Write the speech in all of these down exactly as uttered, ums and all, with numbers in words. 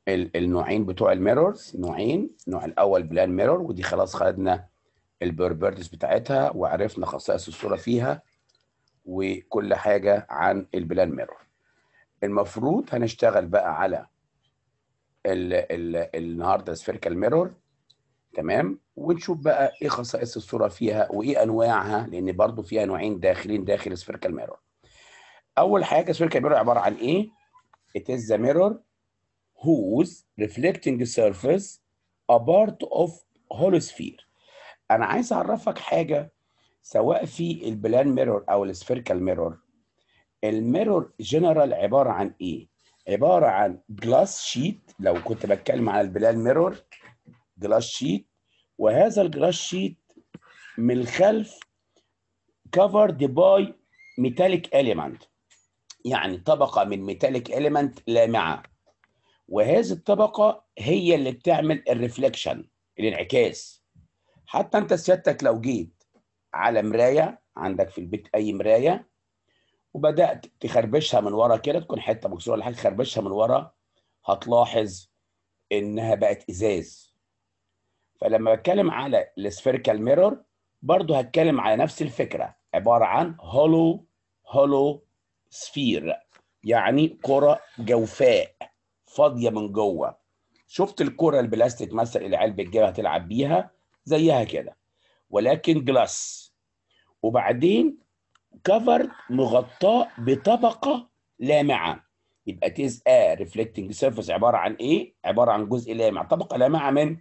ال- النوعين بتوع الميرورز، نوعين. النوع الاول بلان ميرور، ودي خلاص خدنا البروبرتيز بتاعتها وعرفنا خصائص الصوره فيها وكل حاجه عن البلان ميرور. المفروض هنشتغل بقى على ال ال النهارده سفيريكال ميرور، تمام، ونشوف بقى ايه خصائص الصوره فيها وايه انواعها، لان برضو فيها نوعين داخلين داخل سفيريكال ميرور. اول حاجه سفيريكال ميرور عباره عن ايه؟ it is the mirror whose reflecting surface a part of whole sphere. انا عايز اعرفك حاجه، سواء في البلان ميرور او السفيريكال ميرور، الميرور جنرال عباره عن ايه؟ عباره عن جلاس شيت. لو كنت بتكلم على البلان ميرور، جلاس شيت، وهذا الجلاس شيت من الخلف covered by metallic element، يعني طبقه من metallic element لامعه، وهذه الطبقه هي اللي بتعمل الريفليكشن، الانعكاس. حتى انت سيادتك لو جيت على مرايه عندك في البيت، اي مرايه، وبدات تخربشها من ورا كده، تكون حته مكسوره ولا حاجه، تخربشها من ورا، هتلاحظ انها بقت ازاز. فلما بتكلم على السفيريكال ميرور برضو هتكلم على نفس الفكره، عباره عن هولو هولو سفير، يعني كره جوفاء فاضيه من جوه. شفت الكره البلاستيك مثلا اللي العيال بتجيبها تلعب بيها؟ زيها كده، ولكن جلاس، وبعدين كفر مغطاه بطبقه لامعه. يبقى تيز ا ريفلكتنج سيرفيس عباره عن ايه؟ عباره عن جزء لامع، طبقه لامعه من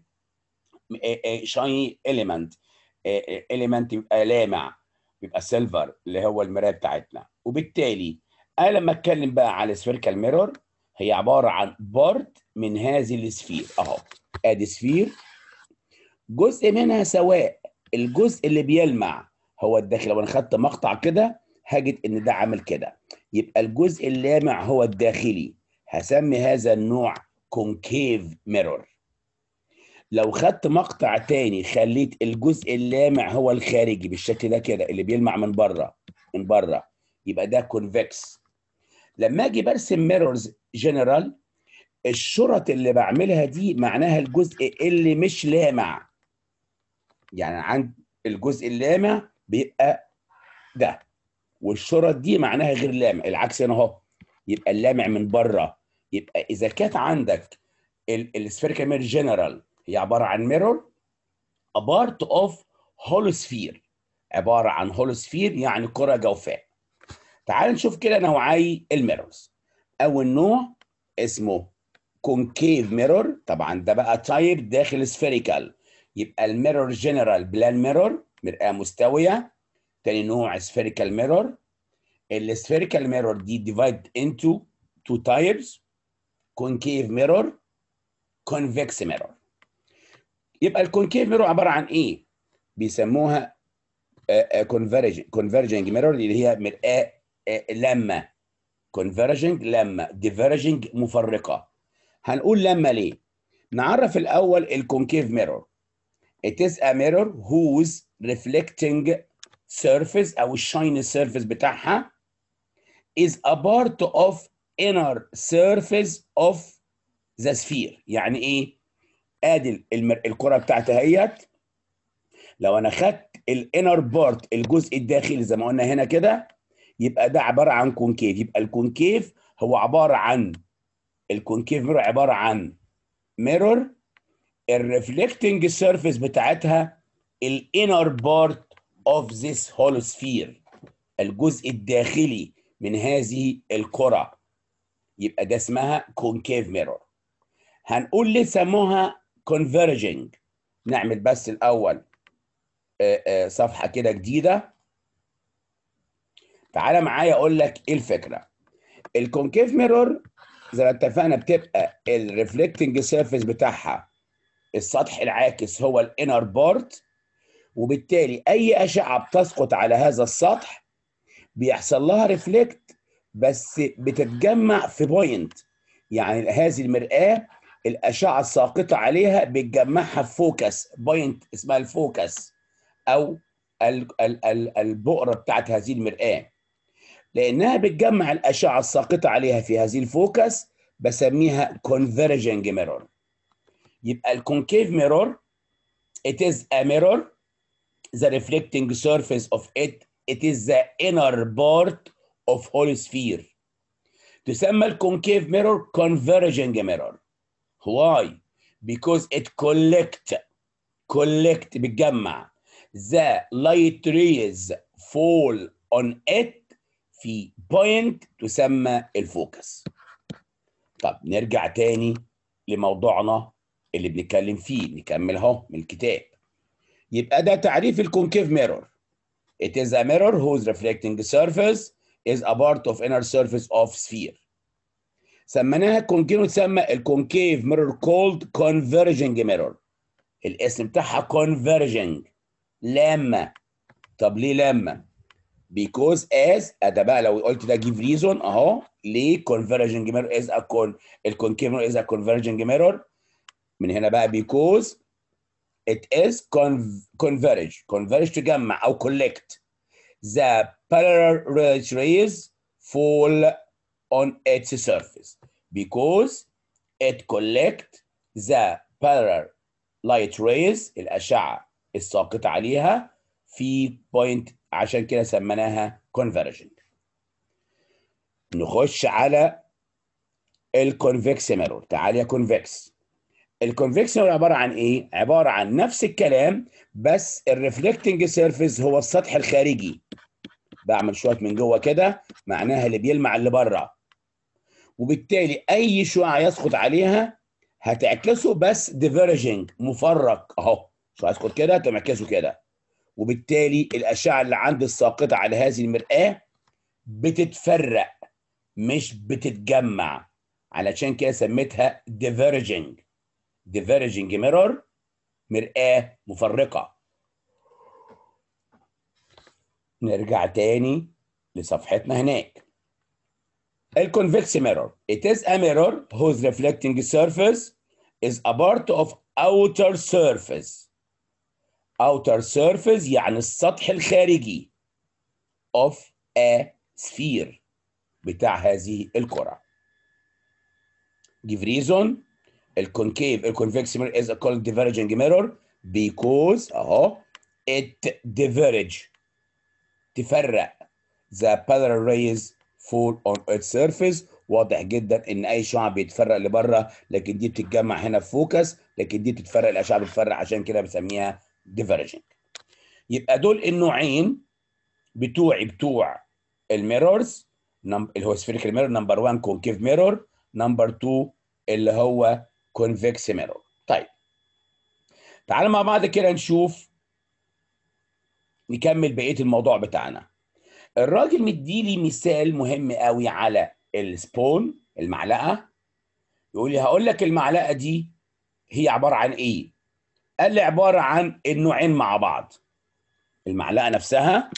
شايني اليمنت. اليمنت يبقى لامع، يبقى سيلفر اللي هو المرايه بتاعتنا. وبالتالي انا لما اتكلم بقى على سفيريكال ميرور، هي عباره عن بارت من هذه السفير اهو. ادي سفير، جزء منها سواء الجزء اللي بيلمع هو الداخلي. لو انا خدت مقطع كده هجد ان ده عامل كده، يبقى الجزء اللامع هو الداخلي، هسمي هذا النوع كونكيف ميرور. لو خدت مقطع تاني خليت الجزء اللامع هو الخارجي بالشكل ده كده، اللي بيلمع من بره، من بره، يبقى ده كونفكس. لما اجي برسم ميرورز جنرال، الشرط اللي بعملها دي معناها الجزء اللي مش لامع. يعني عند الجزء اللامع بيبقى ده، والشرط دي معناها غير لامع، العكس هنا اهو، يبقى اللامع من بره. يبقى اذا كانت عندك السفيريكال ميرور جنرال هي عباره عن ميرور a part of holosphere، عباره عن هولوسفير يعني كره جوفاء. تعال نشوف كده نوعي الميرورز. اول نوع اسمه كونكيف ميرور، طبعا ده بقى تايب داخل سفيريكال، يبقى الميرور جنرال بلان ميرور، مرآة مستويه. تاني نوع سفيريكال ميرور. السفيريكال ميرور دي ديفايد انتو تو تايبس، كونكيف ميرور، كونفكس ميرور. يبقى الكونكيف ميرور عباره عن ايه؟ بيسموها كونفرجنج كونفرجنج ميرور، اللي هي مرآة لامه. كونفرجنج لامه، ديفرجنج مفرقه. هنقول لامه ليه؟ نعرف الاول الكونكيف ميرور. It is a mirror whose reflecting surface او الشايني سيرفيس بتاعها is a part of inner surface of the sphere. يعني ايه؟ ادي المر... الكره بتاعتها اهيت. لو انا خدت الانر بارت، الجزء الداخلي زي ما قلنا هنا كده، يبقى ده عباره عن كونكيف. يبقى الكونكيف هو عباره عن الكونكيف ميرور عباره عن ميرور الريفلكتنج سيرفيس بتاعتها الانر بارت اوف ذيس هولو سفير، الجزء الداخلي من هذه الكره، يبقى ده اسمها كونكيف ميرور. هنقول ليه سموها كونفرجنج. نعمل بس الاول صفحه كده جديده. تعالى معايا اقول لك ايه الفكره. الكونكيف ميرور زي ما اتفقنا بتبقى الريفلكتنج سيرفيس بتاعها السطح العاكس هو الانر بارت، وبالتالي اي اشعه بتسقط على هذا السطح بيحصل لها ريفلكت، بس بتتجمع في بوينت. يعني هذه المرآة الاشعه الساقطه عليها بتجمعها في فوكس بوينت اسمها الفوكس، او البؤره بتاعت هذه المرآة. لانها بتجمع الاشعه الساقطه عليها في هذه الفوكس بسميها converging mirror. يبقى الكونكيف mirror it is a mirror the reflecting surface of it it is the inner part of whole sphere. تسمى الكونكيف mirror converging mirror. why? because it collect collect بتجمع the light rays fall on it في point تسمى الفوكس. طب نرجع تاني لموضوعنا اللي بنتكلم فيه، نكمل اهو من الكتاب. يبقى ده تعريف الكونكيف ميرور. It is a mirror whose reflecting surface is a part of inner surface of sphere. سميناها كونكيف، تسمى الكونكيف ميرور called converging mirror. الاسم بتاعها converging لامة. طب ليه لامة؟ because as ده بقى لو قلت ده give reason اهو ليه converging mirror is a con الكونكيف mirror is a converging mirror. من هنا بقى because it is converge converge تجمع او collect the parallel rays fall on its surface because it collect the parallel light rays الأشعة الساقطة عليها في point، عشان كده سميناها converging. نخش على الكونفكس ميرور. تعالى يا كونفكس. الكونفكس ميرور عباره عن ايه؟ عباره عن نفس الكلام بس الريفلكتنج سيرفيس هو السطح الخارجي. بعمل شويه من جوه كده معناها اللي بيلمع اللي بره، وبالتالي اي شعاع يسقط عليها هتعكسه بس ديفيرجنج مفرق اهو. شعاع يسقط كده تعكسه كده، وبالتالي الاشعه اللي عند الساقطه على هذه المرآه بتتفرق مش بتتجمع، علشان كده سميتها ديفيرجنج. ديفيرجنج ميرور مرآة مفرقة. نرجع تاني لصفحتنا هناك. الكونفكس ميرور it is a mirror whose reflecting surface is a part of outer surface. outer surface يعني السطح الخارجي of a sphere بتاع هذه الكرة. give reason الكونكيف الكونفكس mirror is called diverging mirror because اهو it diverge تفرق the parallel rays fall on its surface. واضح جدا ان اي شعاع بيتفرق لبره، لكن دي بتتجمع هنا في فوكس، لكن دي بتتفرق الاشعه بتتفرق، عشان كده بسميها diverging. يبقى دول النوعين بتوعي بتوع الميرورز، اللي هو سفيريكال ميرور نمبر واحد كونكيف ميرور، نمبر اتنين اللي هو كونفكس ميرور. طيب تعالوا مع بعض كده نشوف نكمل بقيه الموضوع بتاعنا. الراجل مديلي مثال مهم قوي على السبون المعلقه. يقول لي هقول لك المعلقه دي هي عباره عن ايه؟ قال لي عباره عن النوعين مع بعض. المعلقه نفسها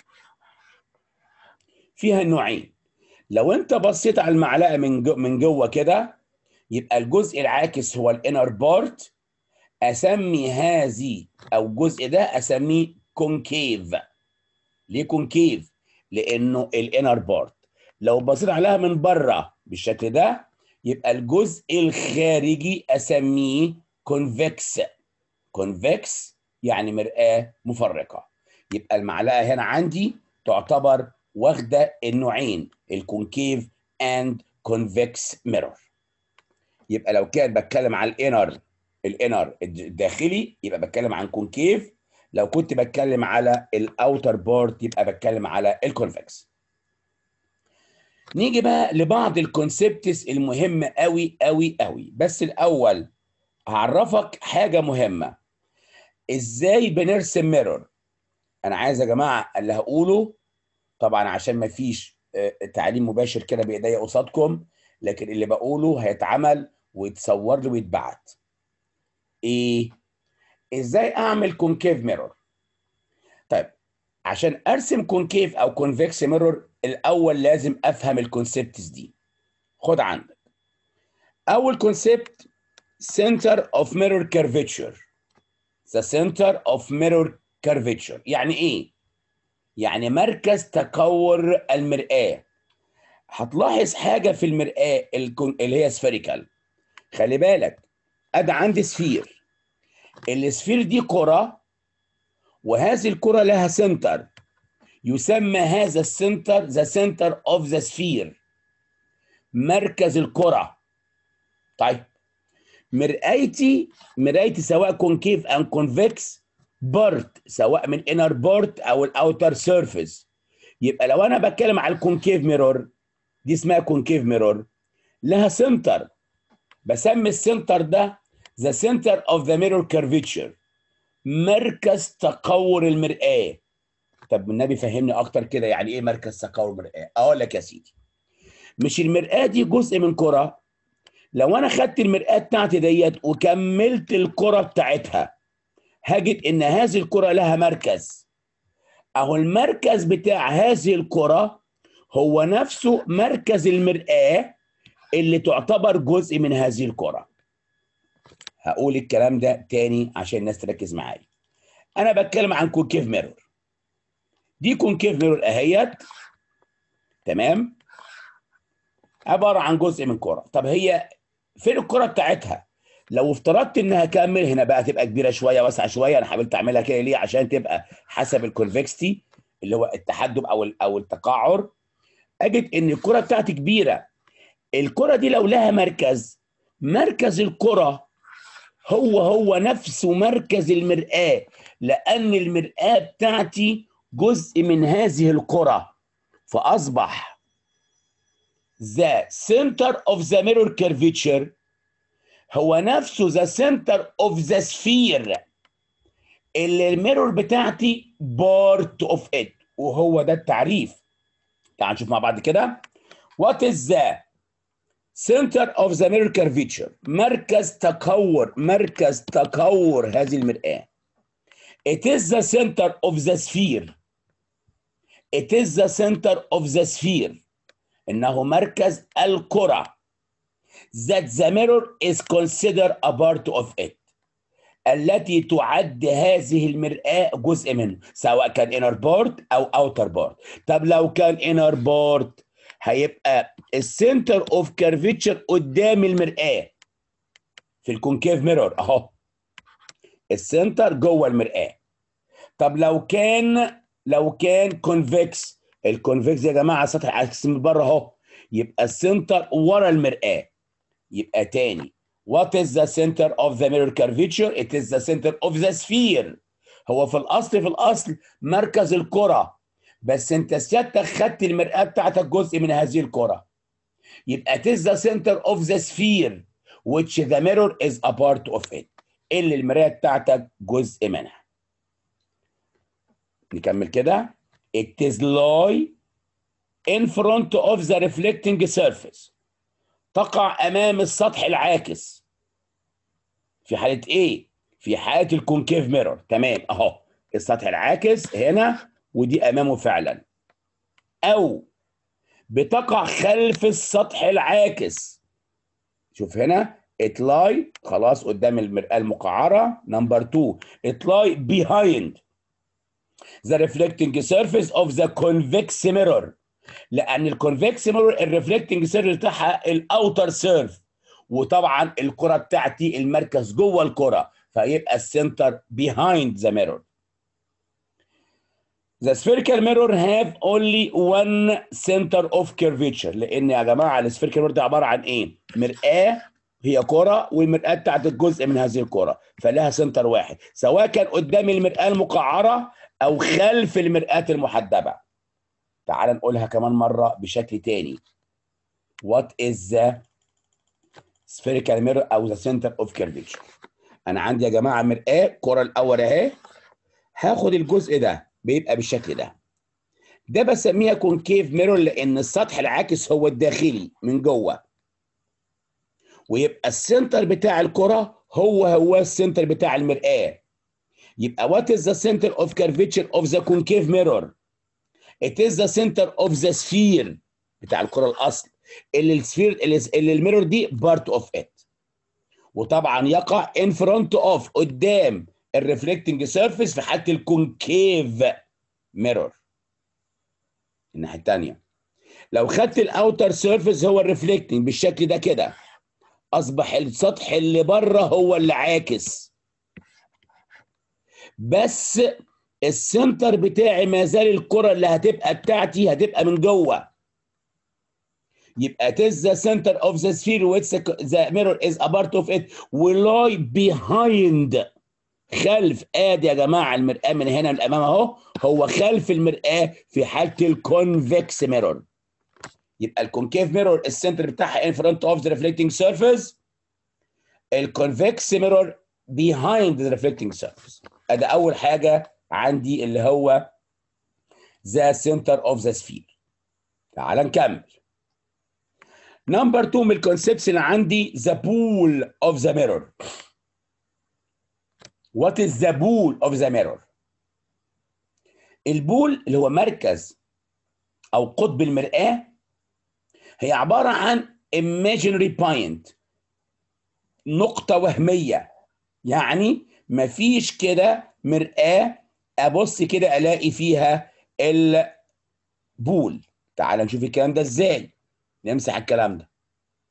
فيها النوعين. لو انت بصيت على المعلقه من جو من جوه كده يبقى الجزء العاكس هو الانر بارت. اسمي هذه او الجزء ده اسميه كونكيف. ليه كونكيف؟ لانه الانر بارت. لو بصيت عليها من بره بالشكل ده يبقى الجزء الخارجي اسميه كونفكس. كونفكس يعني مرآة مفرقه. يبقى المعلقه هنا عندي تعتبر واخده النوعين الكونكيف اند كونفكس ميرور. يبقى لو كان بتكلم على الانر الانر الداخلي يبقى بتكلم عن كونكيف، لو كنت بتكلم على الاوتر بارت يبقى بتكلم على الكونفكس. نيجي بقى لبعض الكونسبتس المهمه قوي قوي قوي، بس الاول هعرفك حاجه مهمه. ازاي بنرسم ميرور؟ انا عايز يا جماعه اللي هقوله طبعا عشان ما فيش تعليم مباشر كده بايديا قصادكم، لكن اللي بقوله هيتعمل ويتصور لي ويتبعت. ايه؟ ازاي اعمل كونكيف ميرور؟ طيب عشان ارسم كونكيف او كونفكس ميرور الاول لازم افهم الكونسبتس دي. خد عندك اول كونسبت center of mirror curvature. the center of mirror curvature يعني ايه؟ يعني مركز تكور المرآة. هتلاحظ حاجه في المرآه اللي هي سفيريكال. خلي بالك، ادي عندي سفير، السفير دي كره، وهذه الكره لها سنتر، يسمى هذا السنتر ذا سنتر اوف ذا سفير، مركز الكره. طيب مرآتي مرايتي سواء كونكيف ان كونفكس بارت، سواء من انر بارت او الاوتر سيرفيس. يبقى لو انا بتكلم على الكونكيف ميرور، دي اسمها كونكيف ميرور، لها سنتر، بسمي السنتر ده ذا سنتر اوف ذا ميرور كيرفيتشر، مركز تقور المرآة. طب النبي فهمني اكتر كده، يعني ايه مركز تقور المرآة؟ اقول لك يا سيدي، مش المرآة دي جزء من كرة؟ لو انا خدت المرآة بتاعتي ديت وكملت الكرة بتاعتها، هجد ان هذه الكرة لها مركز. اهو المركز بتاع هذه الكرة هو نفسه مركز المرآة اللي تعتبر جزء من هذه الكرة. هقول الكلام ده تاني عشان الناس تركز معايا. انا بتكلم عن كونكيف ميرور، دي كونكيف ميرور اهيت، تمام، عبارة عن جزء من كرة. طب هي فين الكرة بتاعتها؟ لو افترضت انها كامل، هنا بقى تبقى كبيره شويه واسعه شويه، انا حاولت اعملها كده ليه؟ عشان تبقى حسب الكونفكستي اللي هو التحدب او او التقعر. اجد ان الكره بتاعتي كبيره. الكره دي لو لها مركز، مركز الكره هو هو نفسه مركز المرآة، لان المرآة بتاعتي جزء من هذه الكره، فاصبح the center of the mirror curvature هو نفسه ذا سنتر اوف ذا سفير اللي الميرور بتاعتي بارت اوف ات، وهو ده التعريف. تعال نشوف مع بعض كده. وات از ذا سنتر اوف ذا ميرور كيرفيتشر؟ مركز تكور، مركز تكور هذه المرآة. it is the center of the sphere it is the center of the sphere انه مركز الكرة that the mirror is considered a part of it، التي تعد هذه المرآة جزء منه، سواء كان inner part أو outer part. طب لو كان inner part هيبقى السنتر اوف كيرفيتشر قدام المرآة في الكونكيف ميرور اهو، السنتر جوه المرآة. طب لو كان لو كان كونفكس، الكونفكس يا جماعة سطح عكس من بره اهو، يبقى السنتر ورا المرآة. يبقى تاني، what is the center of the mirror curvature؟ it is the center of the sphere. هو في الأصل في الأصل مركز الكرة، بس أنت سيادتك خدت المرآة بتاعتك جزء من هذه الكرة. يبقى it is the center of the sphere which the mirror is a part of it، اللي المرآة بتاعتك جزء منها. نكمل كده. it is lie in front of the reflecting surface، تقع أمام السطح العاكس. في حالة إيه؟ في حالة الكونكيف ميرور، تمام أهو السطح العاكس هنا ودي أمامه فعلا. أو بتقع خلف السطح العاكس. شوف هنا إتلاي خلاص قدام المرآة المقعرة. نمبر اتنين، إتلاي behind the reflecting surface of the convex mirror، لان الكونفكس ميرور الريفلكتنج سيرفيس بتاعها الاوتر سيرف، وطبعا الكره بتاعتي المركز جوه الكره، فيبقى السنتر behind the mirror. The spherical mirror have only one center of curvature، لان يا جماعه السفيريكال ميرور ده عباره عن ايه؟ مرآه هي كره، والمرآه بتاعت الجزء من هذه الكره، فلها سنتر واحد، سواء كان قدام المرآه المقعره او خلف المرآه المحدبه. تعال نقولها كمان مرة بشكل تاني. What is the spherical mirror أو the center of curvature؟ أنا عندي يا جماعة مرآة كرة الأول أهي، هاخد الجزء ده بيبقى بالشكل ده، ده بسميها كونكيف ميرور لأن السطح العاكس هو الداخلي من جوه، ويبقى السنتر بتاع الكرة هو هو السنتر بتاع المرآة. يبقى what is the center of curvature of the concave mirror؟ it is the center of the sphere بتاع الكرة الأصل، اللي السفير اللي الميرور دي part of it، وطبعا يقع in front of قدام الريفلكتنج سيرفيس في حالة الكونكيف ميرور. الناحية الثانية لو خدت الاوتر سيرفيس هو الريفلكتنج بالشكل ده كده، اصبح السطح اللي بره هو اللي عاكس، بس السنتر بتاعي ما زال الكره اللي هتبقى بتاعتي هتبقى من جوه. يبقى it is the center of the sphere which the mirror is a part of it وlie behind. خلف، ادي يا جماعه المرآة من هنا للامام اهو، هو خلف المرآة في حاله الكونفكس ميرور. يبقى الكونكيف ميرور السنتر بتاعها in front of the reflecting surface، الكونفكس ميرور behind the reflecting surface. ادي اول حاجه عندي اللي هو the center of the sphere. تعال نكمل. نمبر اتنين من الكونسبتس اللي عندي the pool of the mirror. What is the pool of the mirror؟ البول اللي هو مركز او قطب المرآة هي عبارة عن imaginary point، نقطة وهمية. يعني مفيش كده مرآة ابص كده الاقي فيها البول. تعال نشوف الكلام ده ازاي، نمسح الكلام ده.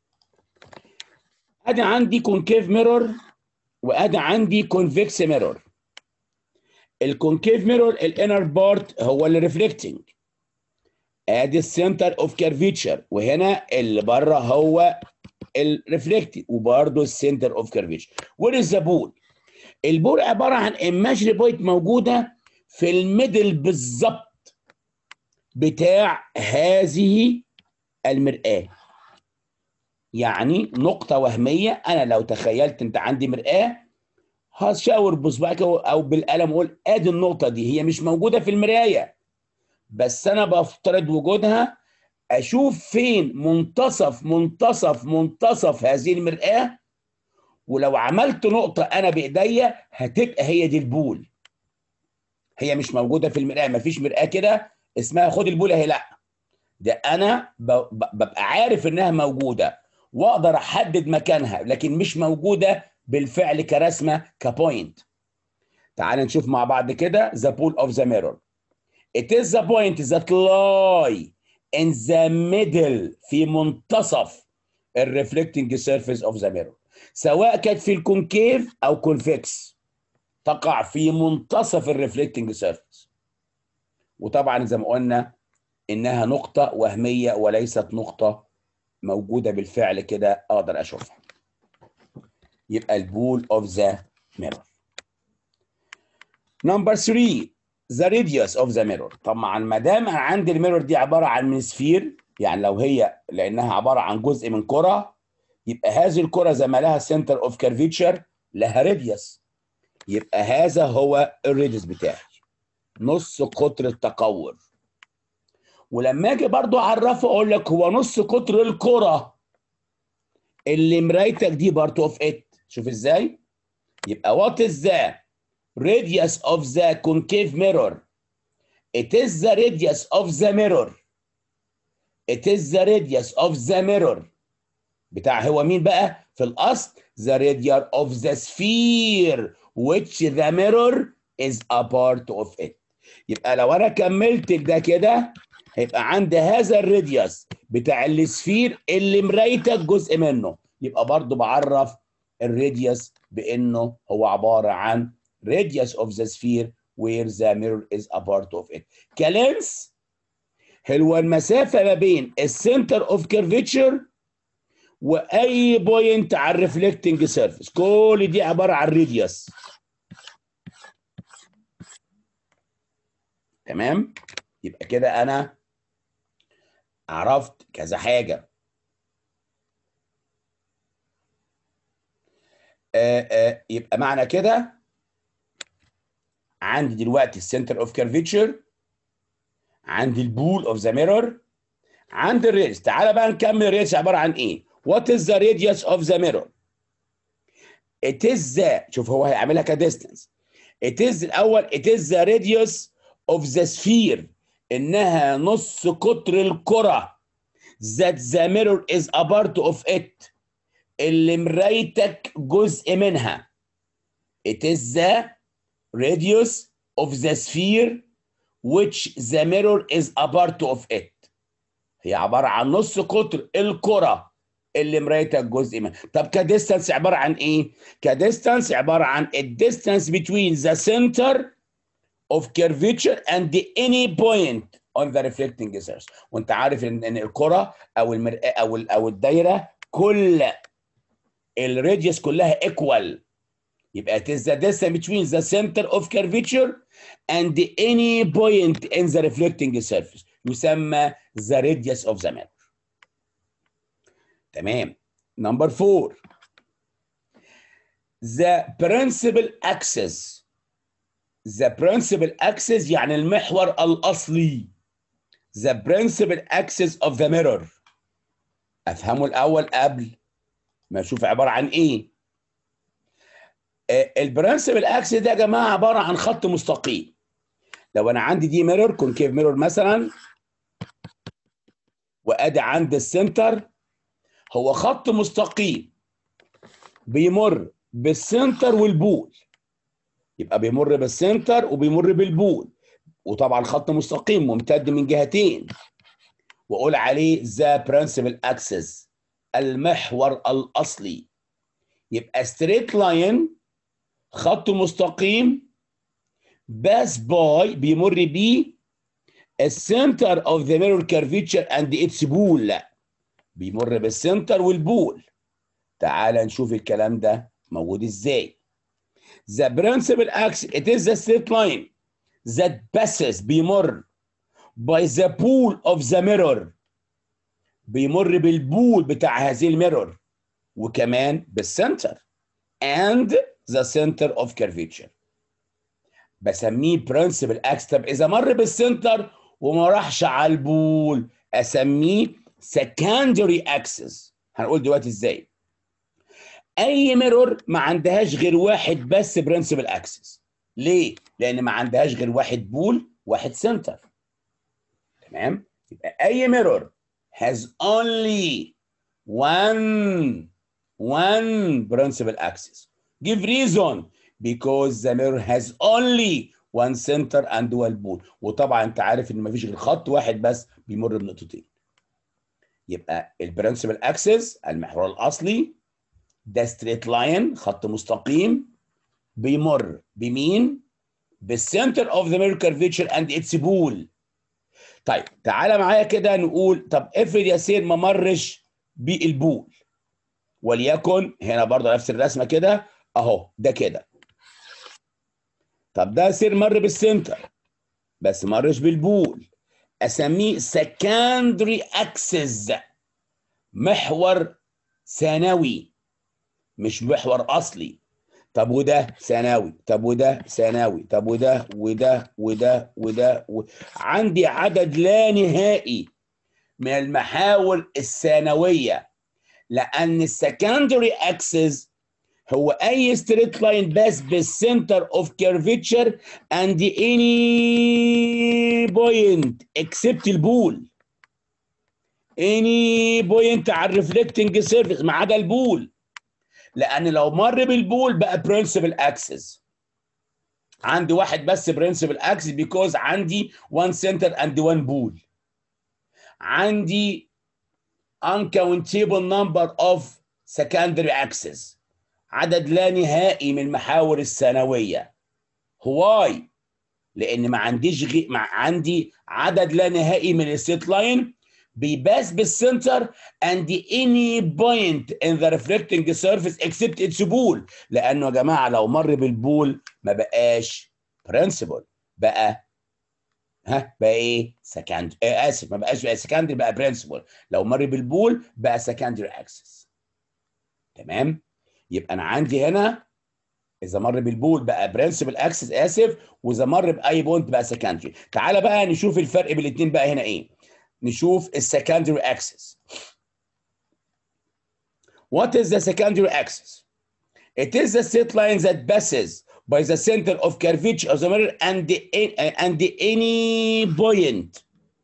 ادي عندي كونكيف ميرور وادي عندي كونفكس ميرور. الكونكيف ميرور الانر بارت هو اللي ريفلكتنج، ادي السنتر اوف كيرفيتشر، وهنا اللي بره هو الريفلكتنج وبرده السنتر اوف كيرفيتشر. وير از ذا بول؟ البول عباره عن ايماجري بوينت موجوده في الميدل بالظبط بتاع هذه المرآة. يعني نقطة وهمية، أنا لو تخيلت أنت عندي مرآة هشاور بصبعك أو بالقلم أقول آدي النقطة دي، هي مش موجودة في المراية بس أنا بفترض وجودها، أشوف فين منتصف منتصف منتصف هذه المرآة، ولو عملت نقطة أنا بإيديا هتبقى هي دي البول. هي مش موجودة في المرآة، مفيش مرآة كده اسمها خد البول أهي، لأ، ده أنا ببقى عارف إنها موجودة واقدر احدد مكانها، لكن مش موجوده بالفعل كرسمه كبوينت. تعال نشوف مع بعض كده the pool of the mirror. It is the point that lie in the middle، في منتصف الريفلكتنج سيرفيس اوف ذا ميرور، سواء كانت في الكونكيف او كونفكس تقع في منتصف الريفلكتنج سيرفيس. وطبعا زي ما قلنا انها نقطه وهميه وليست نقطه موجودة بالفعل كده أقدر أشوفها. يبقى البول أوف ذا ميرور. نمبر ثلاثة ذا راديوس أوف ذا ميرور. طبعا ما دام أنا عندي الميرور دي عبارة عن من سفير، يعني لو هي لأنها عبارة عن جزء من كرة، يبقى هذه الكرة زي ما لها سنتر أوف كيرفيتشر لها راديوس. يبقى هذا هو الراديوس بتاعي، نص قطر التقور. ولما اجي برضو اعرفه اقول لك هو نص قطر الكره اللي مرايتك دي بارت اوف ات. شوف ازاي؟ يبقى what is the radius of the concave mirror؟ it is the radius of the mirror. it is the radius of the mirror بتاع هو مين بقى في الاصل؟ the radius of the sphere which the mirror is a part of it. يبقى لو انا كملت ده كده هيبقى عندي هذا الراديوس بتاع السفير اللي مرايتك جزء منه، يبقى برضو بعرف الراديوس بانه هو عباره عن radius of the sphere where the mirror is a part of it. كلينس هو المسافه ما بين السنتر اوف كيرفيتشر واي بوينت على الريفلكتنج سيرفيس، كل دي عباره عن راديوس. تمام؟ يبقى كده انا عرفت كذا حاجه. آآ آآ يبقى معنى كده عندي دلوقتي السنتر اوف كيرفيتشر، عندي البول اوف ذا ميرور، عندي الراديوس. تعالى بقى نكمل الراديوس عباره عن ايه؟ وات از ذا راديوس اوف ذا ميرور؟ ات از ذا، شوف هو هيعملها كديستنس. ات از الاول ات از ذا راديوس اوف ذا سفير، انها نص قطر الكره that the mirror is a part of it، اللي مرايتك جزء منها. it is the radius of the sphere which the mirror is a part of it. هي عباره عن نص قطر الكره اللي مرايتها الجزء منها. طب كديستانس عباره عن ايه؟ كديستانس عباره عن الديستانس between the center of curvature and any point on the reflecting surface. وانت عارف ان ان الكره او المرآه او او الدايره كل الراديوس كلها equal. يبقى it is the distance between the center of curvature and any point in the reflecting surface يسمى the radius of the mirror. تمام. Number four. The principal axis. The principal axis يعني المحور الأصلي. The principal axis of the mirror. أفهمه الأول قبل ما أشوف عبارة عن إيه. البرنسبل اكسس ده يا جماعه عباره عن خط مستقيم. لو انا عندي دي ميرور كونكيف ميرور مثلا، وادي عند السنتر، هو خط مستقيم بيمر بالسنتر والبول. يبقى بيمر بالسنتر وبيمر بالبول، وطبعا خط مستقيم ممتد من جهتين، واقول عليه ذا برنسبل اكسس، المحور الاصلي. يبقى ستريت لاين، خط مستقيم باس باي بيمر بيه السنتر اوف ذا ميرور كيرفيتشر اند اتس بول. لا، بيمر بالسنتر والبول. تعال نشوف الكلام ده موجود ازاي. The principal axis it is the straight line that passes بيمر by the pool of the mirror. بيمر بالبول بتاع هذه الميرور، وكمان بالسنتر and the center of curvature. بسميه principal axis. طب اذا مر بالسنتر وما راحش على البول اسميه secondary axis. هنقول دلوقتي ازاي. اي ميرور ما عندهاش غير واحد بس principal axis. ليه؟ لان ما عندهاش غير واحد بول واحد سنتر. تمام؟ يبقى اي ميرور has only one one principal axis. Give reason because the mirror has only one center and one pole. وطبعا انت عارف ان مفيش غير خط واحد بس بيمر بنقطتين. يبقى البرنسبل اكسس المحور الاصلي ده ستريت لاين، خط مستقيم بيمر بمين؟ بالسنتر اوف ذا ميرور كيرفيتشر اند اتس بول. طيب تعالى معايا كده نقول، طب افرض يا سير ما مرش بالبول، وليكن هنا برضه نفس الرسمه كده اهو، ده كده. طب ده سير مر بالسنتر بس مرش بالبول، اسميه سكندري اكسس، محور ثانوي مش محور اصلي. طب وده ثانوي، طب وده ثانوي، طب وده وده وده وده و... عندي عدد لا نهائي من المحاور الثانويه، لان السكندري اكسس هو اي ستريت لاين بس بالسنتر اوف كيرفيتشر اند اني بوينت اكسبت البول. اني بوينت على الريفلكتنج سيرفيس ما عدا البول، لان لو مر بالبول بقى برنسبل اكسس. عندي واحد بس برنسبل اكسس بيكوز عندي one center and one بول. عندي uncountable number of secondary axes، عدد لا نهائي من المحاور الثانويه. هواي؟ لان ما عنديش غي... ما عندي عدد لا نهائي من الستريت لاين بيباس بالسنتر and any point in the reflecting surface except its بول. لانه يا جماعه لو مر بالبول ما بقاش برنسبل، بقى ها بقى ايه؟ سكند آه اسف ما بقاش بقى سكندري، بقى برنسبل. لو مر بالبول بقى سكندري اكسس. تمام؟ يبقى انا عندي هنا اذا مر بالبول بقى برنسبل اكسس اسف، واذا مر باي بوينت بقى سكندري. تعالى بقى نشوف الفرق بين الاثنين بقى هنا ايه. نشوف السكندري اكسس. What is the secondary axis? It is the straight line that passes by the center of curvature of the mirror and the, and the any point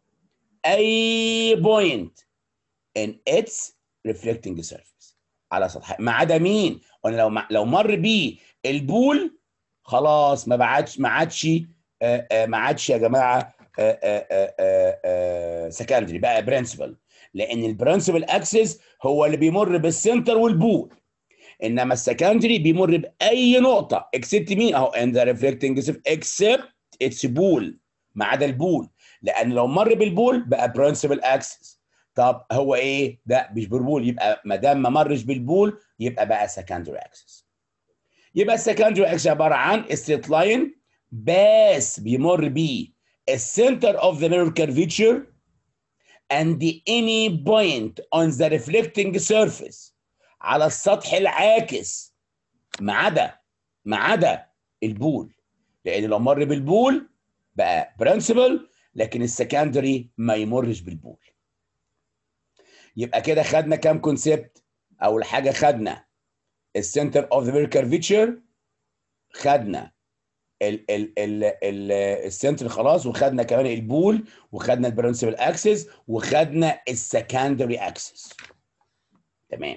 أي point in its reflecting surface على سطح، ما عدا مين؟ قلنا لو لو مر بيه البول خلاص ما بعدش ما عادش ما عادش يا جماعه سكندري بقى برنسبل، لان البرنسبل اكسس هو اللي بيمر بالسنتر والبول، انما السكندري بيمر باي نقطه اكسبت مين اهو ان ذا ريفلكتنج اكسبت اتس بول، ما عدا البول، لان لو مر بالبول بقى برنسبل اكسس. طب هو ايه ده؟ مش بالبول، يبقى ما دام ما مرش بالبول يبقى بقى سكندري اكسس. يبقى السكندري اكسس عباره عن ستريت لاين بس بيمر بيه السنتر اوف ذا ميرور كيرفيتشر and any point on the reflecting surface على السطح العاكس ما عدا ما عدا البول، لان لو مر بالبول بقى برنسبل، لكن السكندري ما يمرش بالبول. يبقى كده خدنا كام كونسبت؟ اول حاجه خدنا السنتر اوف ذا ميرور كيرفيتشر، خدنا ال ال ال ال السنتر خلاص، وخدنا كمان البول، وخدنا البرنسبل اكسس، وخدنا السكندري اكسس. تمام.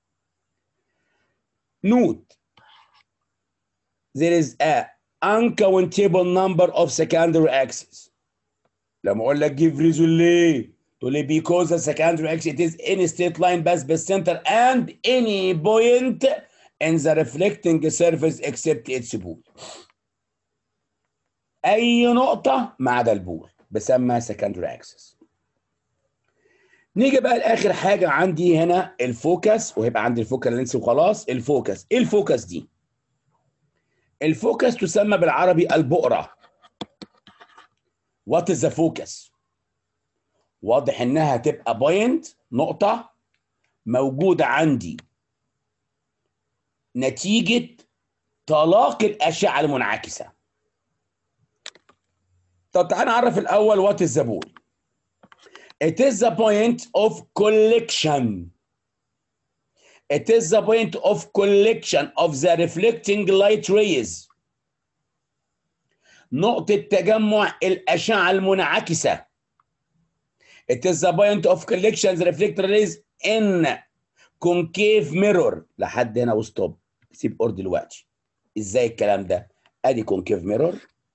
نوت there is a uncountable number of secondary axes. لما اقول لك give reason ليه؟ تقول لي because the secondary axis it is any straight line بس بالcenter and any point in the reflecting surface except its pole. اي نقطه ما عدا البول بسمى secondary axis. نيجي بقى لاخر حاجه عندي هنا الفوكس، وهيبقى عندي الفوكال لينس وخلاص. الفوكس، ايه الفوكس دي؟ الفوكس تسمى بالعربي البؤره. What is the focus؟ واضح انها تبقى بوينت، نقطه موجوده عندي نتيجه تلاقي الاشعه المنعكسه. طب تعالى نعرف الاول what is the ball. It is the point of collection. It is the point of collection of the reflecting light rays. نقطة تجمع الأشعة المنعكسة. It is the point of collection of the reflected rays in concave mirror. لحد هنا وستوب. سيب اور دلوقتي. ازاي الكلام ده؟ ادي concave mirror،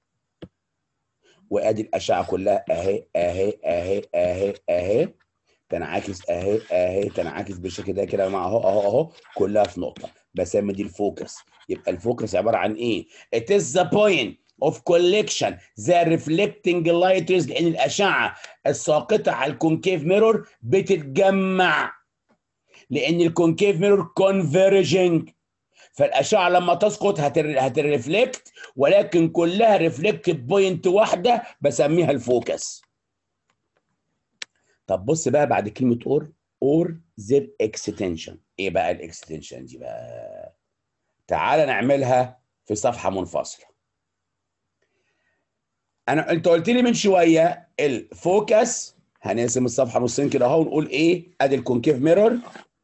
وادي الاشعه كلها اهي اهي اهي اهي اهي تنعكس اهي اهي تنعكس بالشكل ده كده مع اهو اهو اهو كلها في نقطه، بسمي دي الفوكس. يبقى الفوكس عباره عن ايه؟ It is the point of collection the reflecting light rays، لان الاشعه الساقطه على الكونكيف ميرور بتتجمع، لان الكونكيف ميرور كونفيرجنج، فالاشعه لما تسقط هتر... هترفلكت، ولكن كلها ريفلكتد بوينت واحده بسميها الفوكس. طب بص بقى بعد كلمه اور، اور زد اكستنشن. ايه بقى الاكستنشن دي بقى؟ تعال نعملها في صفحه منفصله. انا انت قلت لي من شويه الفوكس، هنقسم الصفحه نصين كده اهو ونقول ايه؟ ادي الكونكيف ميرور.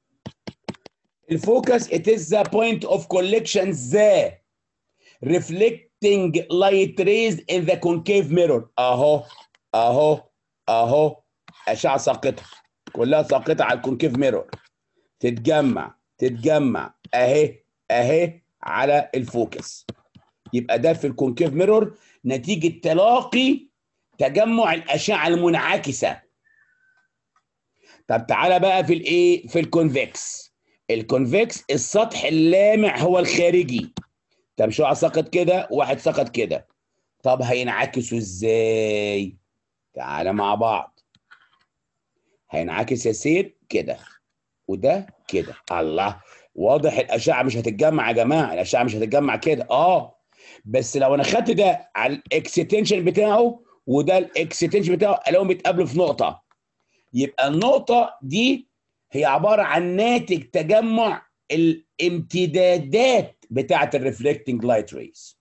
الفوكس it is the point of collection the reflecting light rays in the concave mirror. اهو اهو اهو اشعه ساقطه كلها ساقطه على الكونكيف ميرور، تتجمع تتجمع اهي اهي على الفوكس. يبقى ده في الكونكيف ميرور نتيجه تلاقي تجمع الاشعه المنعكسه. طب تعالى بقى في الايه؟ في الكونفكس. الكونفكس السطح اللامع هو الخارجي. طب شو سقط كده وواحد سقط كده، طب هينعكسوا ازاي؟ تعالى مع بعض. هينعكس يا سيد كده وده كده. الله، واضح الاشعه مش هتتجمع يا جماعه، الاشعه مش هتتجمع كده. اه بس لو انا خدت ده على الاكستنشن بتاعه وده الاكستنشن بتاعه الاقيهم بيتقابلوا في نقطه، يبقى النقطه دي هي عباره عن ناتج تجمع الامتدادات بتاعه الريفلكتنج لايت ريز،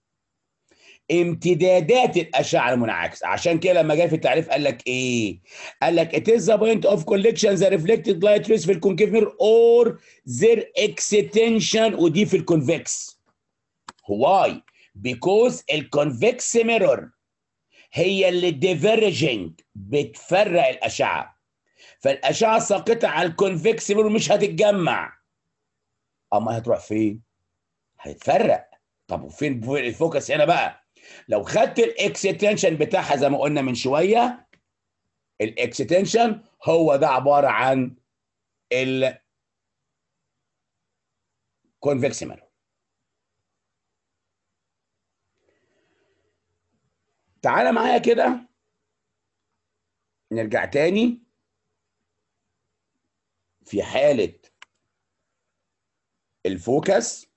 امتدادات الاشعه المنعكسه. عشان كده لما جاي في التعريف قال لك ايه؟ قال لك it is the point of collection the reflected light rays في الكونكيف ميرور or their extension، ودي في الكونفكس. why؟ because الكونفكس ميرور هي اللي ديفرجنج بتفرق الاشعه، فالاشعه الساقطه على الكونفكس ميرور مش هتتجمع، اما هتروح فين؟ هيتفرق. طب وفين الفوكس هنا بقى؟ لو خدت الاكستنشن بتاعها زي ما قلنا من شويه، الاكستنشن هو ده عباره عن الكونفكس ميرور. تعالى معايا كده نرجع تاني في حالة الفوكس.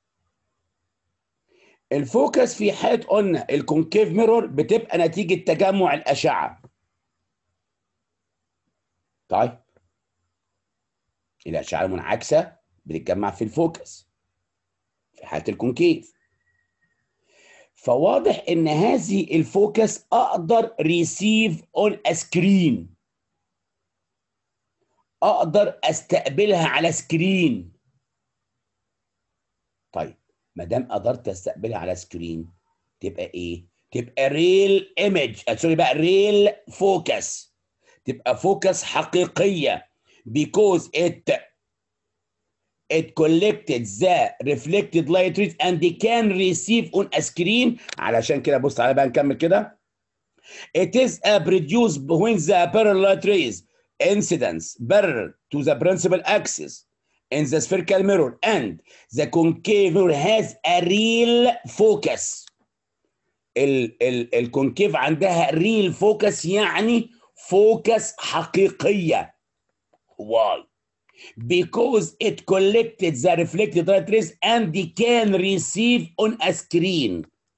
الفوكس في حالة قلنا الكونكيف ميرور بتبقى نتيجة تجمع الأشعة. طيب الأشعة المنعكسة بتتجمع في الفوكس في حالة الكونكيف. فواضح ان هذه الفوكس اقدر ريسيف اون سكرين، اقدر استقبلها على سكرين. طيب ما دام قدرت استقبلها على سكرين تبقى ايه؟ تبقى ريل ايمج، سوري بقى ريل فوكس، تبقى فوكس حقيقيه because it it collected the reflected light rays and they can receive on a screen. علشان كده بص تعالى بقى نكمل كده. It is a produced when the parallel light rays incidence parallel to the principal axis in the spherical mirror and the concave mirror has a real focus. ال ال الكونكيف عندها real focus يعني فوكس حقيقية. Why? Because it collected the reflected light rays and they can receive on a screen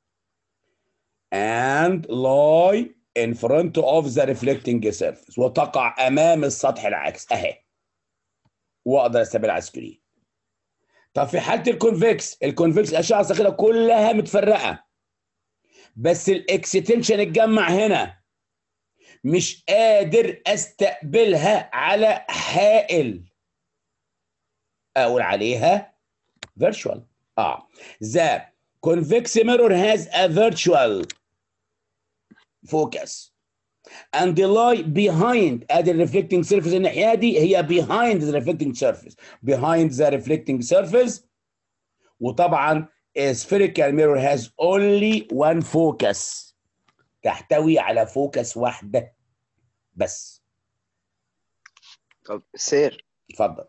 and lie in front of the reflecting surface وتقع امام السطح العاكس اهي واقدر استقبلها على السكرين. طب في حاله الكونفكس، الكونفكس الاشعه الصاخبه كلها متفرقه بس الاكستنشن اتجمع هنا، مش قادر استقبلها على حائل اقول عليها virtual. اه the convex mirror has a virtual focus and the lie behind ادي reflecting surface الناحيه دي هي behind the reflecting surface behind the reflecting surface. وطبعا a spherical mirror has only one focus، تحتوي على فوكس واحده بس. طب سير اتفضل.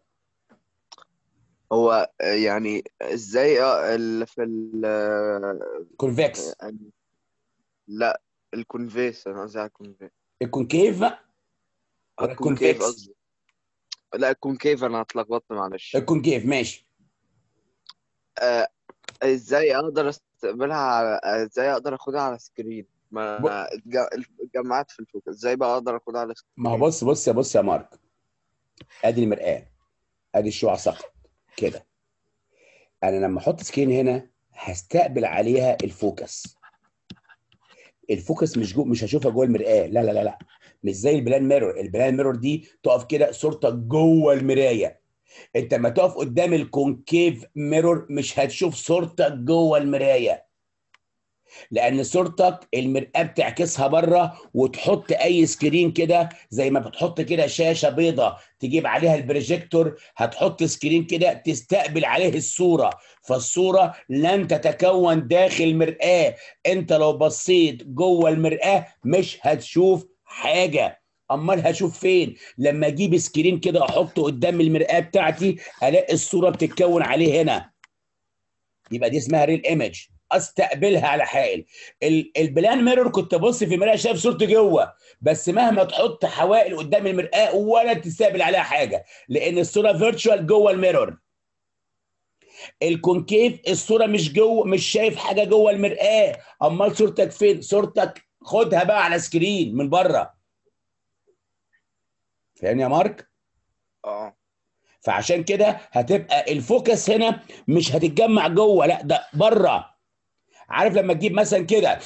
هو يعني ازاي اه ال- في ال كونفكس يعني لا الكونفيس، انا قصدي على الكونفيس. الكونكيف ولا الكونكيف الكونفكس؟ قصدي، لا الكونكيف، انا اتلخبطت معلش. الكونكيف ماشي. آه ازاي اقدر استقبلها على ازاي اقدر اخدها على سكرين؟ ما ب... اتج- اتجمعت في الفوكس، ازاي بقى اقدر اخدها على ما هو سكرين؟ بص بص يا بص يا مارك، ادي المرآة، ادي الشعاع سقط كده. انا لما احط سكرين هنا هستقبل عليها الفوكس. الفوكس مش جو مش هشوفها جوه المرآة، لا لا لا لا، مش زي البلان ميرور. البلان ميرور دي تقف كده صورتك جوه المرايه. انت لما تقف قدام الكونكيف ميرور مش هتشوف صورتك جوه المرايه، لان صورتك المرآة بتعكسها بره وتحط اي سكرين كده زي ما بتحط كده شاشه بيضه تجيب عليها البروجيكتور، هتحط سكرين كده تستقبل عليه الصوره، فالصوره لن تتكون داخل مرآة. انت لو بصيت جوه المرآة مش هتشوف حاجه. امال هشوف فين؟ لما اجيب سكرين كده احطه قدام المرآة بتاعتي الاقي الصوره بتتكون عليه هنا، يبقى دي اسمها ريل ايمج، استقبلها على حائل. البلان ميرور كنت ابص في المرايه شايف صورتي جوه، بس مهما تحط حوائل قدام المرآة ولا تستقبل عليها حاجه لان الصوره فيرتشوال جوه الميرور. الكونكيف الصوره مش جوه، مش شايف حاجه جوه المرآة، امال صورتك فين؟ صورتك خدها بقى على سكرين من بره. فاهم يا مارك؟ اه فعشان كده هتبقى الفوكس هنا مش هتتجمع جوه، لا ده بره. عارف لما تجيب مثلا كده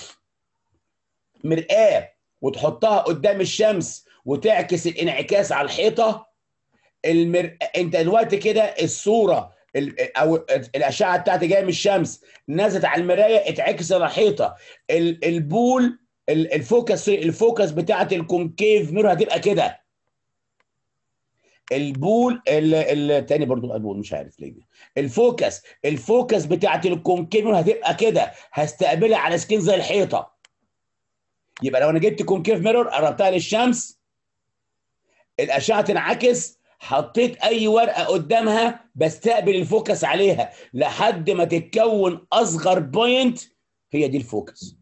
مرآة وتحطها قدام الشمس وتعكس الانعكاس على الحيطه، المر... انت دلوقتي كده الصوره ال... او الاشعه بتاعتي جايه من الشمس نزلت على المرايه اتعكس على الحيطه. ال... البول الفوكس الفوكس بتاعت الكونكيف ميرور هتبقى كده. البول التاني برضو البول مش عارف ليه. الفوكس الفوكس بتاعت الكونكيف ميرور هتبقى كده، هستقبلها على سكين زي الحيطه. يبقى لو انا جبت كونكيف ميرور قربتها للشمس، الاشعه تنعكس، حطيت اي ورقه قدامها بستقبل الفوكس عليها لحد ما تتكون اصغر بوينت، هي دي الفوكس.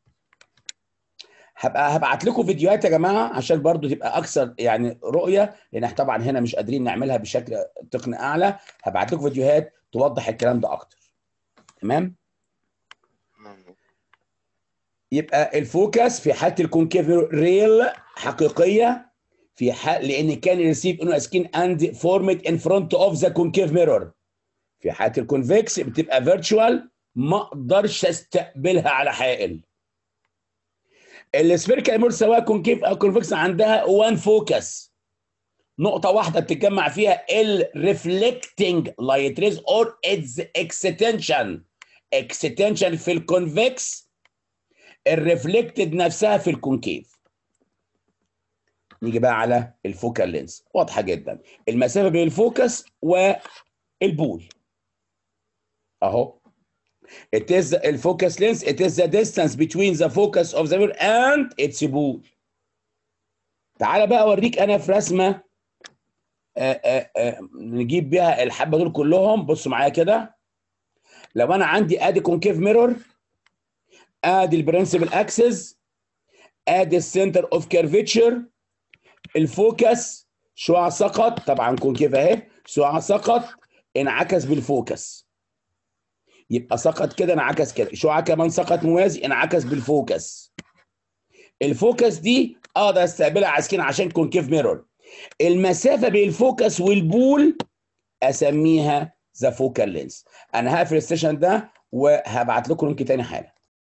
هبقى هبعت لكم فيديوهات يا جماعه عشان برضو تبقى اكثر يعني رؤيه، لان احنا طبعا هنا مش قادرين نعملها بشكل تقني اعلى. هبعت لكم فيديوهات توضح الكلام ده اكتر. تمام؟ يبقى الفوكس في حاله الكونكيف ريل حقيقيه، في حال لان كان ريسيف انه سكين اند فورمد ان فرونت اوف ذا كونكيف ميرور. في حاله الكونفكس بتبقى فيرتشوال، ما اقدرش استقبلها على حائل. السفيريكال ميرور سواء كونكيف او كونفكس عندها وان فوكس، نقطه واحده بتتجمع فيها الريفلكتنج لايت ريز اور اتس اكستنشن. اكستنشن في الكونفكس، الريفلكتد نفسها في الكونكيف. نيجي بقى على الفوكال لينس، واضحه جدا المسافه بين الفوكس والبول اهو. It is the focus length. It is the distance between the focus of the mirror and its ball. تعالى بقى اوريك انا في رسمه آآ آآ نجيب بيها الحبه دول كلهم. بصوا معايا كده، لو انا عندي ادي كونكيف ميرور، ادي البرنسبل اكسس، ادي السنتر اوف كيرفيتشر، الفوكس شعاع سقط، طبعا كونكيف اهي، شعاع سقط انعكس بالفوكس، يبقى سقط كده انعكس كده، شعاع كمان سقط موازي انعكس بالفوكس. الفوكس دي اقدر استقبلها على سكين عشان كونكيف ميرور. المسافه بين الفوكس والبول اسميها ذا فوكال لينس. انا هقفل السيشن ده وهبعت لكم لينك تاني حالا.